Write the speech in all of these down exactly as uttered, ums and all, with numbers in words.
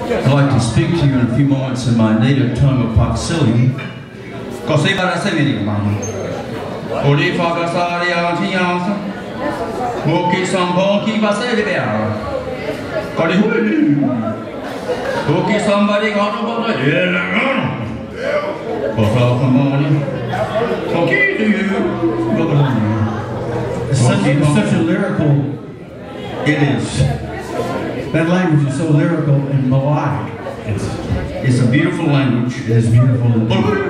I'd like to speak to you in a few moments in my native tongue of Paksilian. Kosibara Semini, Mama. Odi Fagasari Antiansa. Moki Sambo Kiva Sedibera. Kodi Hulu. Moki somebody got over the hill. Come on. Okay, do you? It's such, it's such a lyrical. It is. That language is so lyrical and melodic. It's, it's a beautiful language. It is beautiful indeed.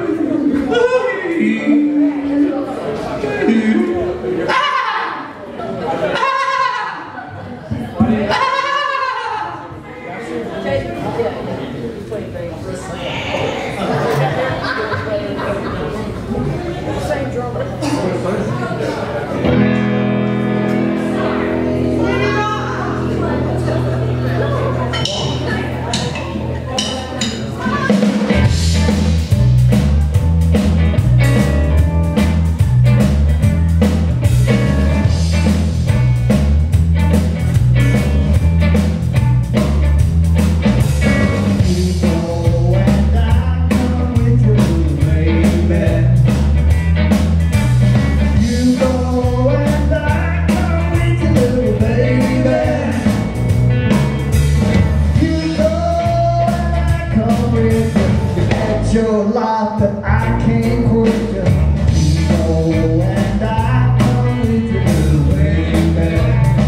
Your life that I can't quit you. You go and I come with you, baby.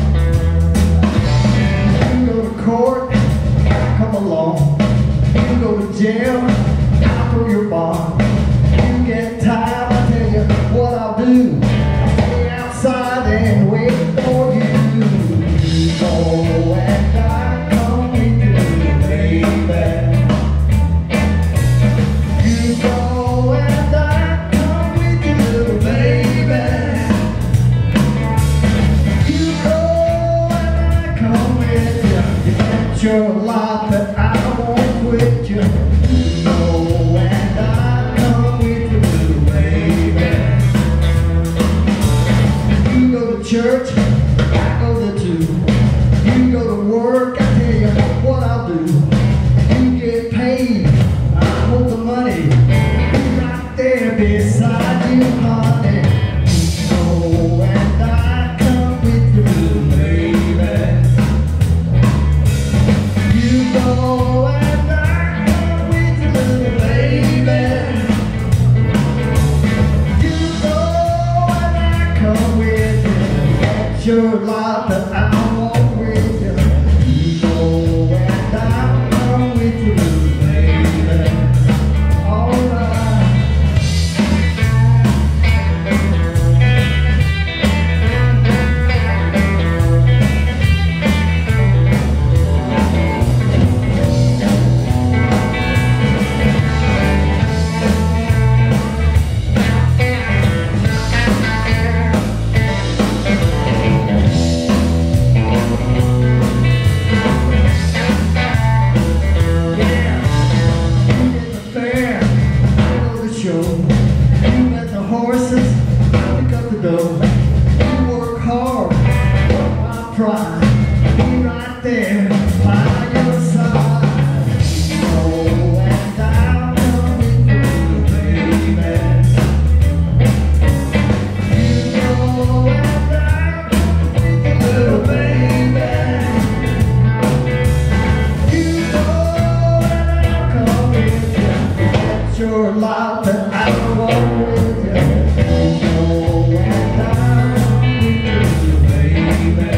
You go to court, I come along. You go to jail, I throw your bond. You get tired, I tell you what I'll do. I'll stay outside and wait for you. You go and I come with you, baby. Your life that I won't quit you. You know, and I come with you, baby. You go to church, I go there too. You go to work, I tell you what I'll do. You get paid, I hold the money. Be right there beside you, honey. You know, and I come with you, baby. Go and I come with you, little baby. You go and I come with you. That's your life that I want with you. You go and I come with you, little baby. All right. Your life that I want with you. You know, and I come with you, baby.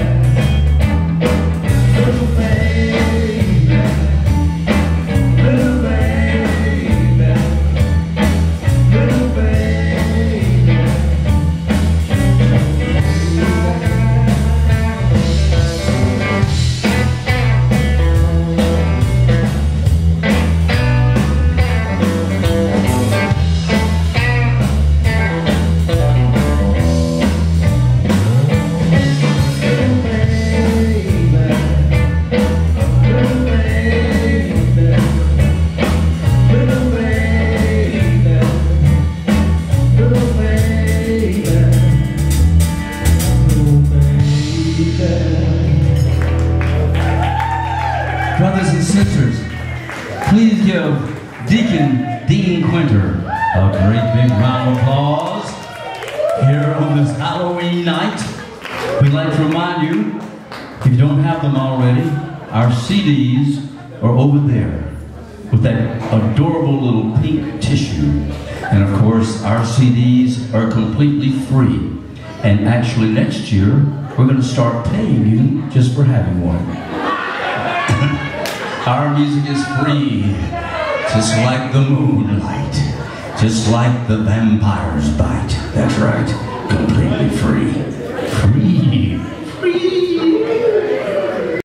Little baby, little baby, little baby. Brothers and sisters, Please give Deacon Dean Quinter a great big round of applause here on this Halloween night. We'd like to remind you, if you don't have them already, our C Ds are over there with that adorable little pink tissue. And of course, our C Ds are completely free. And actually next year, we're going to start paying you just for having one. Our music is free, just like the moonlight, just like the vampire's bite. That's right, completely free. Free.